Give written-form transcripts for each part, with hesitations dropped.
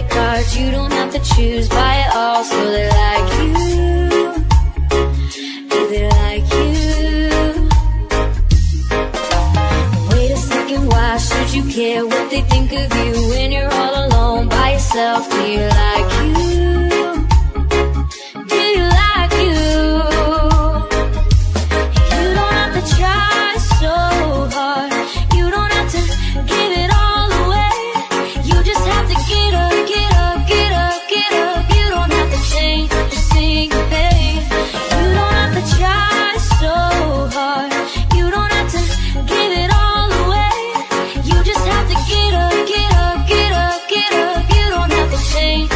of cards. You don't have to choose, buy it all. So they like you, yeah, they like you. Wait a second, why should you care what they think of you when you're all alone by yourself? Do you like you? Do you like you? You don't have to try so hard. You don't have to give it all away. You just have to get up, get up, get up, get up. You don't have to change a single thing. You don't have to try so hard. You don't have to give it all away. You just have to get up, get up, get up, get up. You don't have to change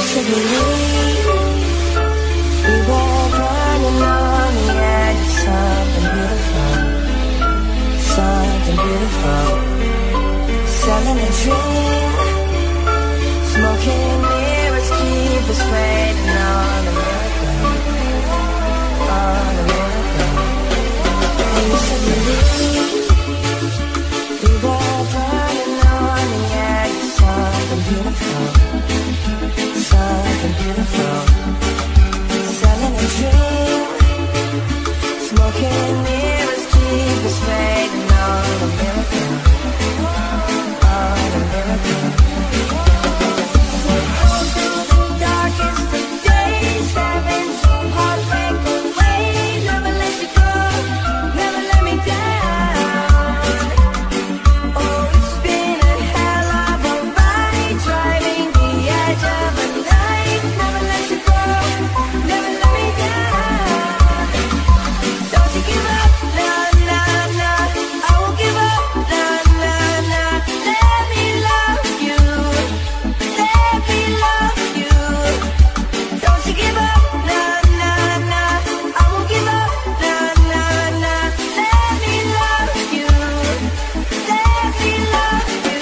used to believe we were burning on the edge of something beautiful, something beautiful. Selling a dream, smoking mirrors keep us waiting on a miracle, on a miracle. We used to believe we were burning on the edge of something beautiful, something beautiful. Selling a dream, smoking mirrors keep us waiting on a miracle, on a miracle. All through the darkest of days, having some heartbreak away. Never let you go, never let me down. Oh, it's been a hell of a ride, driving the edge of a night. Never let you go, never let me down. Don't you give up, nah, nah, nah. I won't give up, nah, nah, nah. Let me love you, let me love you. Don't you give up, nah, nah, nah. I won't give up, nah, nah, nah. Let me love you, let me love you.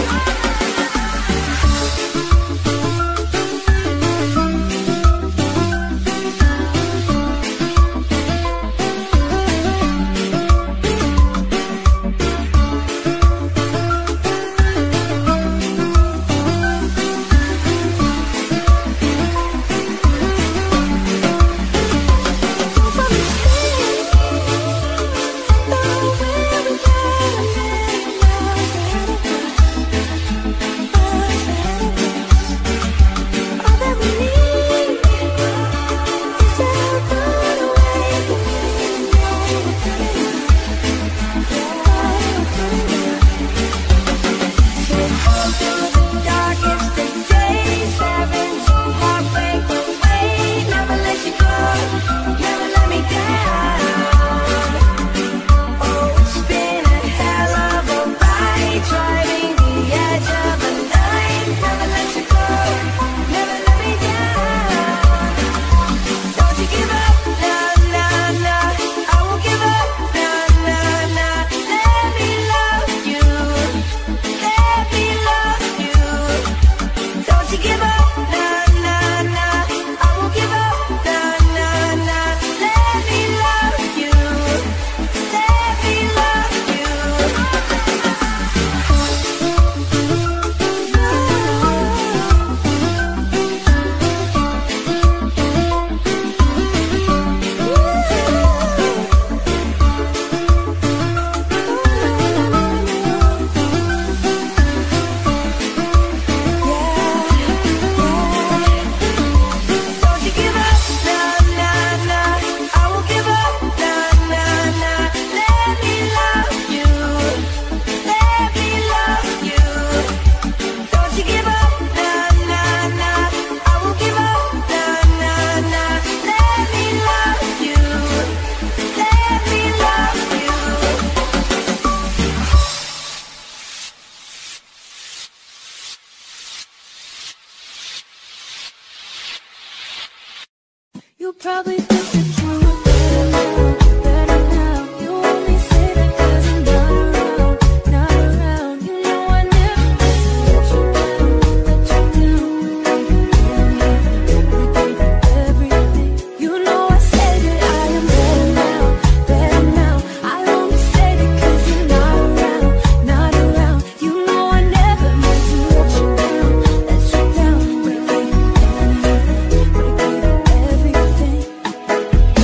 You probably think that you were better now. You only say that 'cause I'm not around, not around. You know I never meant to let you down, let you down. We gave you everything. You know I say that I am better now, better now. I only say that 'cause you're not around, not around. You know I never meant to let you down, let you down. We gave you everything, we gave you everything.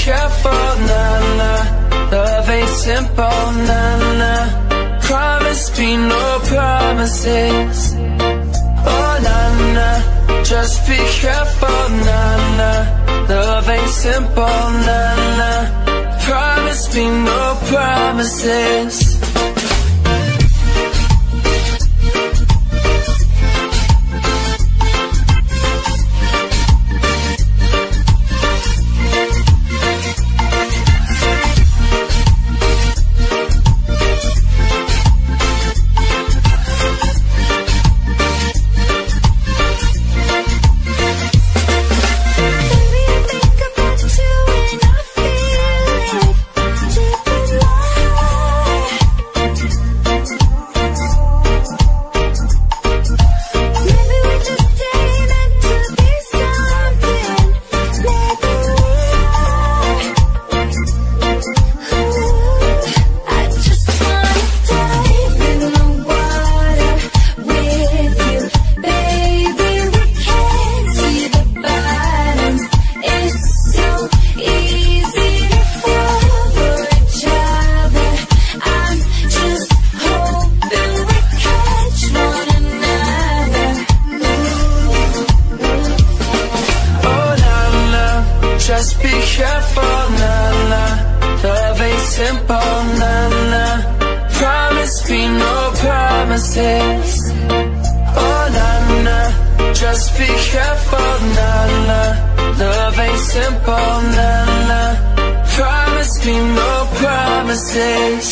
careful, nah, nah. Love ain't simple, nah, nah. Promise me no promises. Oh, nah, nah. Just be careful, nah, nah. Love ain't simple, nah, nah. Promise me no promises. Just be careful, nah, nah. Love ain't simple, nah, nah. Promise me no promises. Oh, nah, nah. Just be careful, nah, nah. Love ain't simple, nah, nah. Promise me no promises.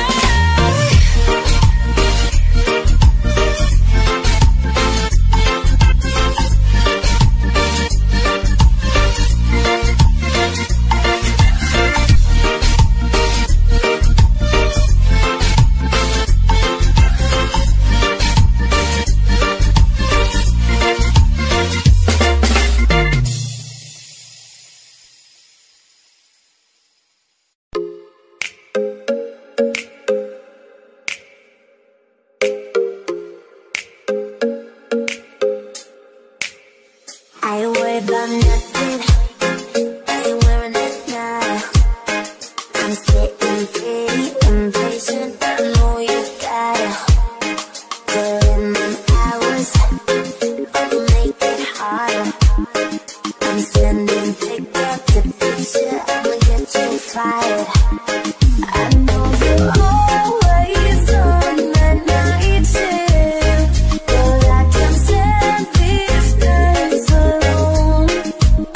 I worry about nothing, I ain't wearing it now. I'm sitting pretty impatient, I know you gotta put in them hours, I'll make it harder. I'm sending picture to picture, I'ma get you fired. I know you're always on that night shift, but I can't stand these days alone.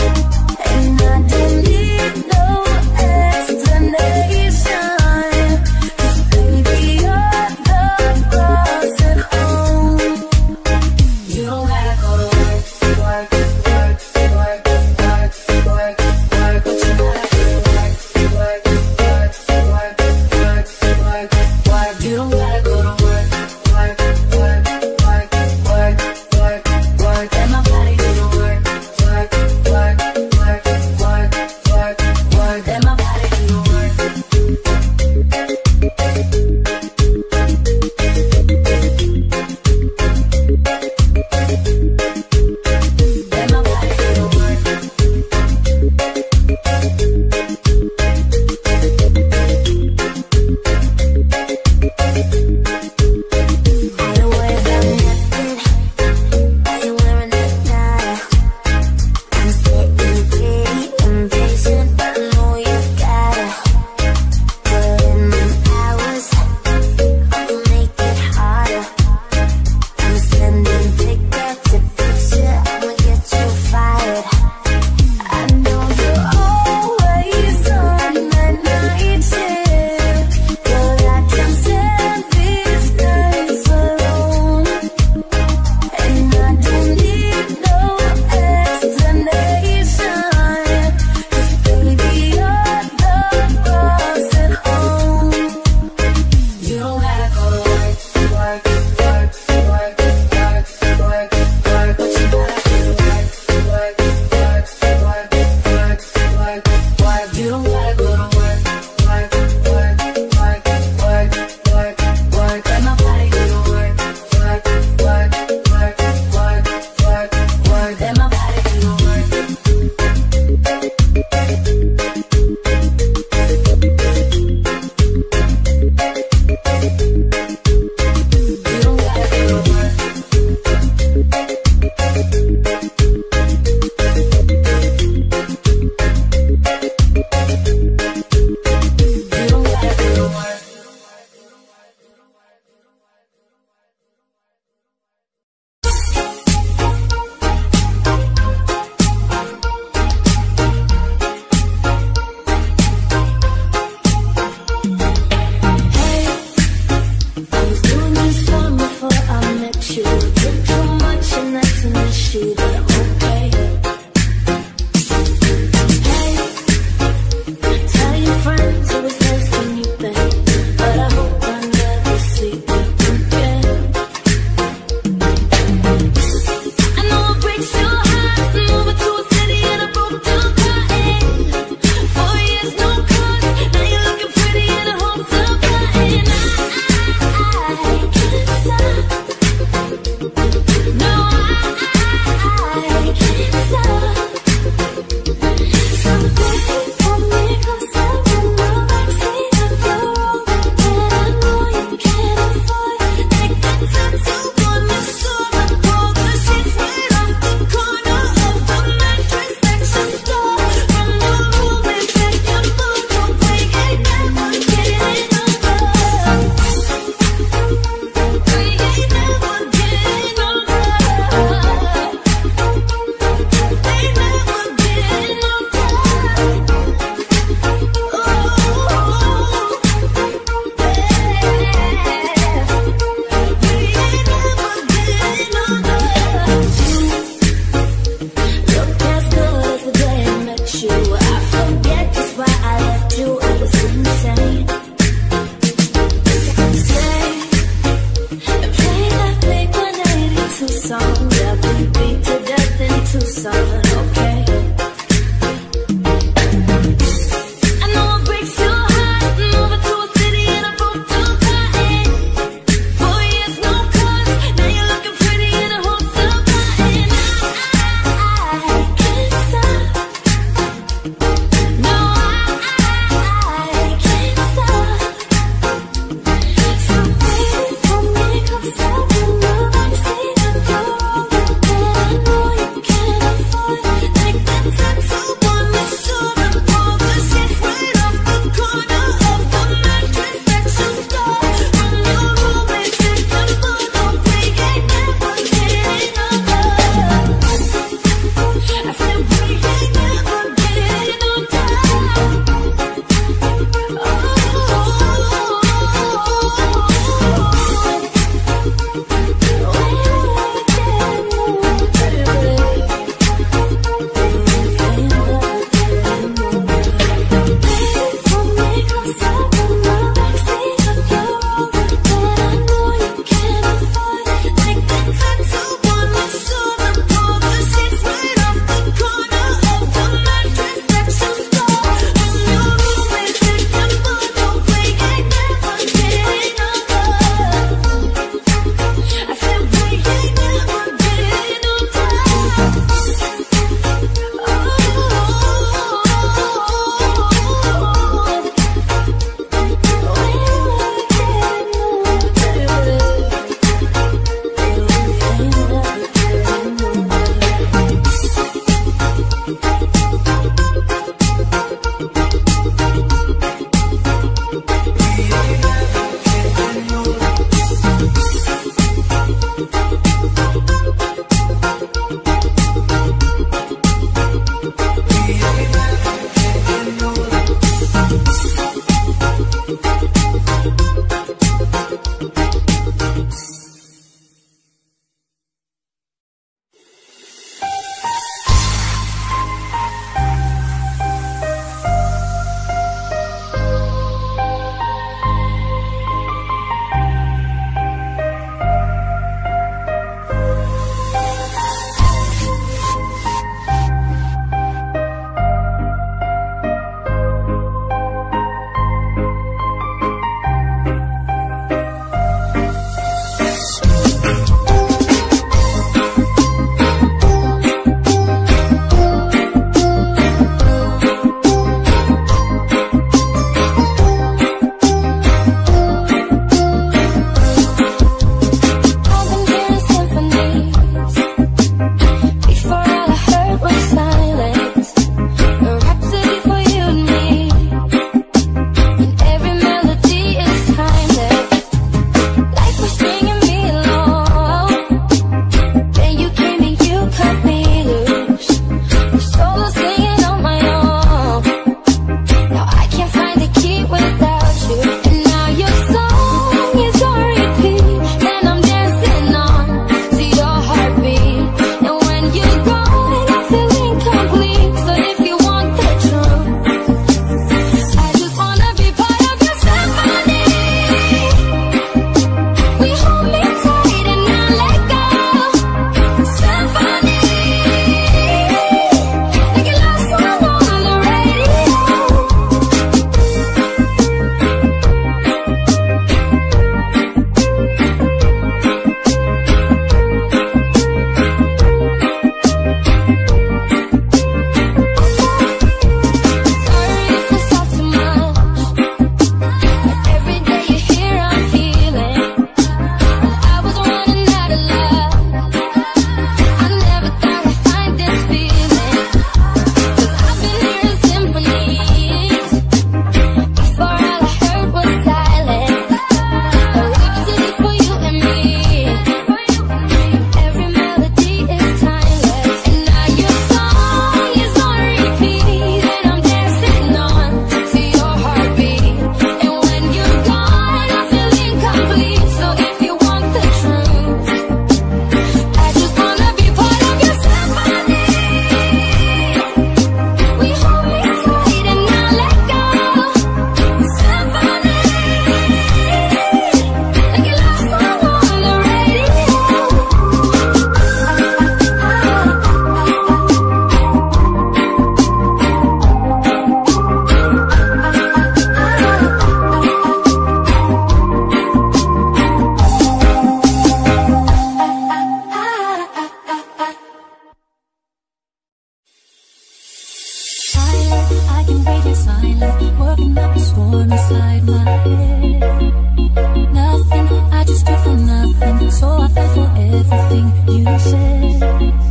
I can read your silence, working up a storm inside my head. Nothing, I just stood for nothing, so I fell for everything you said.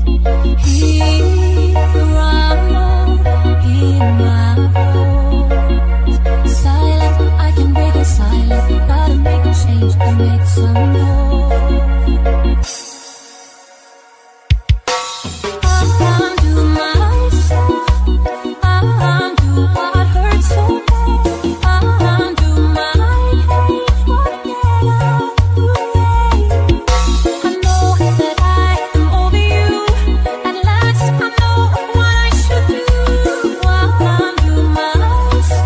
Here I know, hear my voice. Silent, I can break it silent. Gotta make a change to make some noise. Undo myself, undo what hurts so bad. Undo my hate, what get out the way. I know that I am over you. At last I know what I should do. Undo myself.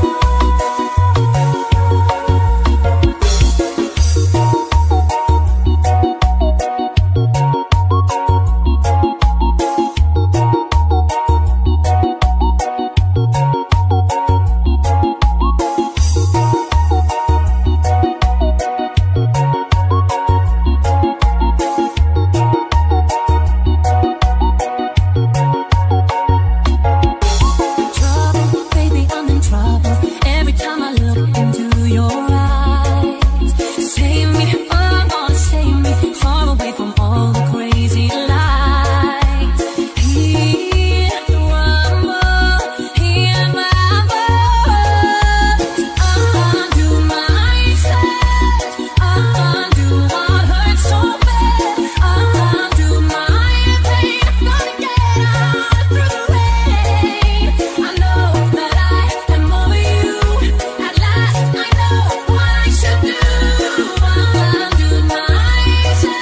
Trouble, baby, I'm in trouble. Every time I look into your eyes, save me, oh, save me, far away from all the crazy lights. Hear the rumble, hear my voice. Undo myself, undo what hurts so bad. Undo my pain, gonna get out through the rain. I know that I am over you. At last I know what I should do. Undo myself.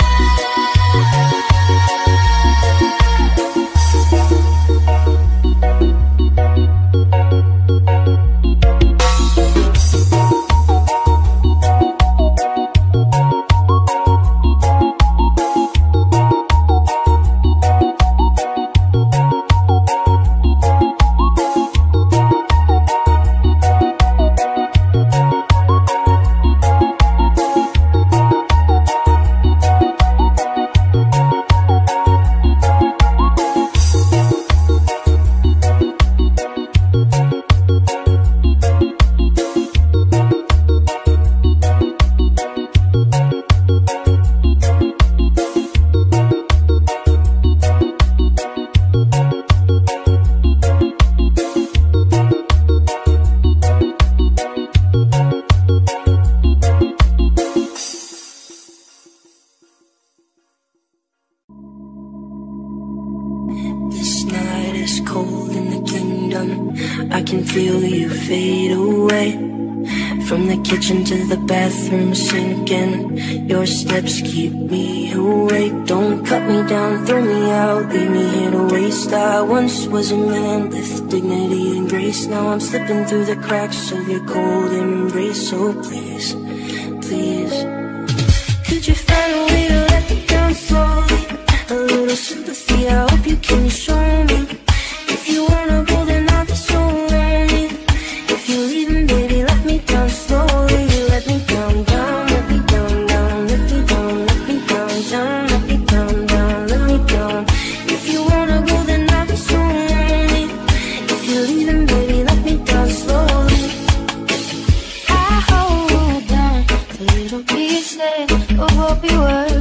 This night is cold in the kingdom. I can feel you fade away. From the kitchen to the bathroom sinking, your steps keep me awake. Don't cut me down, throw me out, leave me here to waste. I once was a man with dignity and grace. Now I'm slipping through the cracks of your cold embrace. So please, please, could you find a way to let me down slowly? A little sympathy, I hope you can show me. If you wanna go, then I'll be so lonely. If you're leaving, baby, let me down slowly. Let me down, down, let me down, down, let me down, let me down, down, let me down, down, let me down. If you wanna go, then I'll be so lonely. If you're leaving, baby, let me down slowly. I hold on to little pieces of what we were.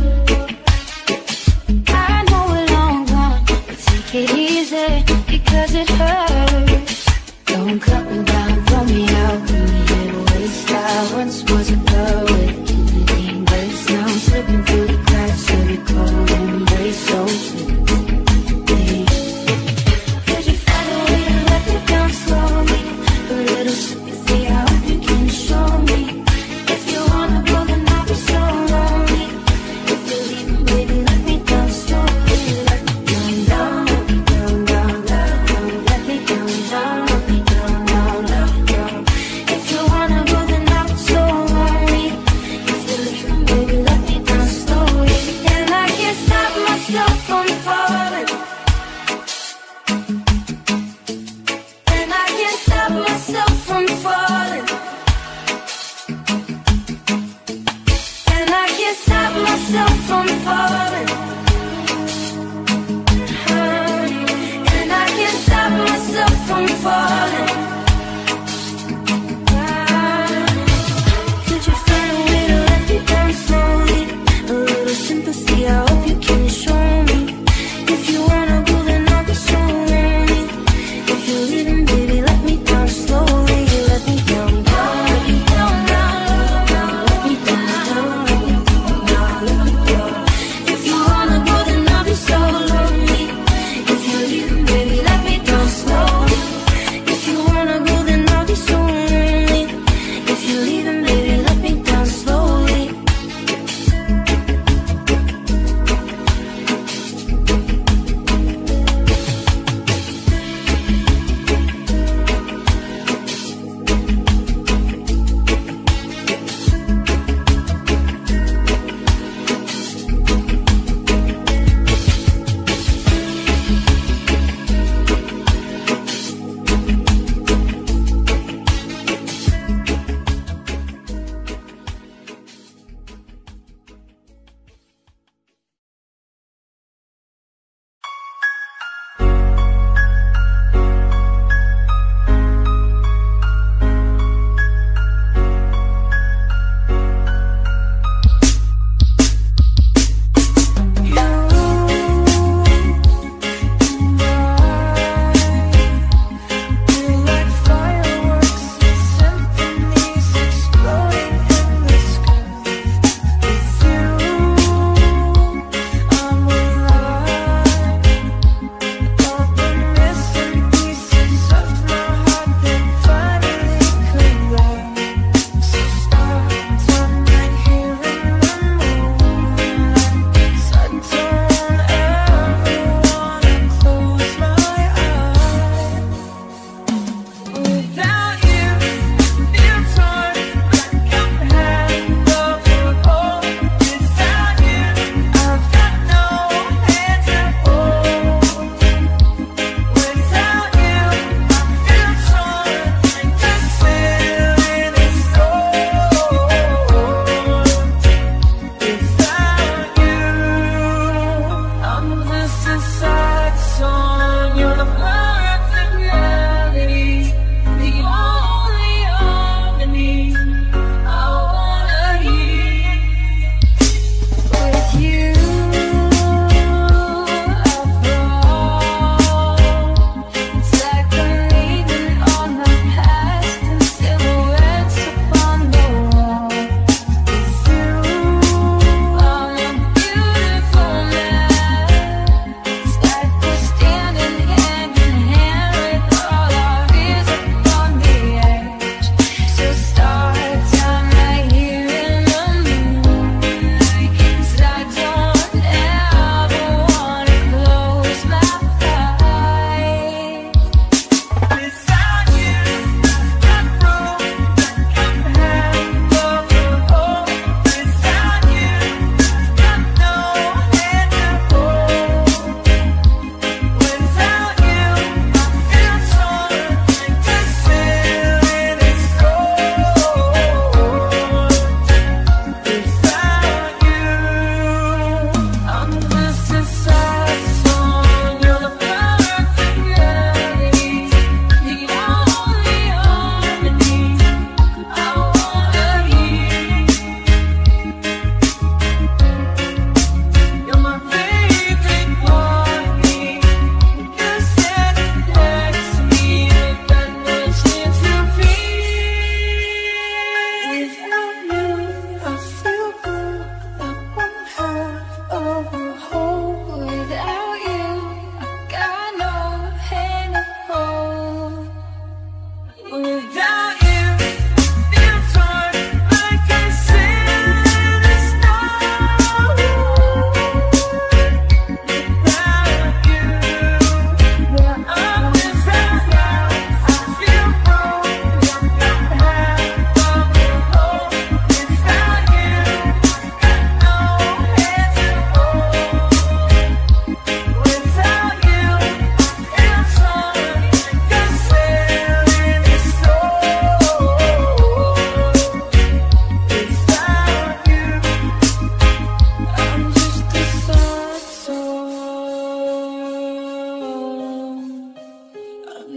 I know we're long gone, but take it easy because it hurts. Don't cut me down, throw me out, leave me here to waste. I once was a girl with dignity and grace. Now I'm slipping through the cracks of your cold embrace. So please, could you find a way to let me down slowly? A little sympathy, I hope you can show me. If you wanna go, then I'll be so lonely. If you're leaving, baby, let me down slowly. Let me down, down, let me down, down, let me down, down, let me down, down, let me down. If you wanna go, then I'll be so lonely. If you're leaving, baby, let me down slowly. And I can't stop myself from falling. And I can't stop myself from falling. And I can't stop myself from falling. And I can't stop myself from falling.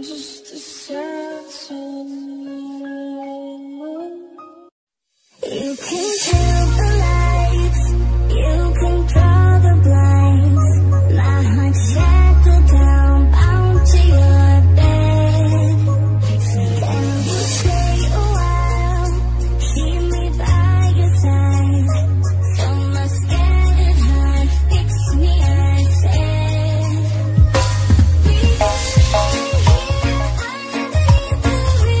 just a sad song. You can tell the lights, you can draw the blinds. My heart shackled down, bound to your bed. Can you stay a while, keep me by your side? Fill my scattered heart, fix me, I said. We can stay here underneath the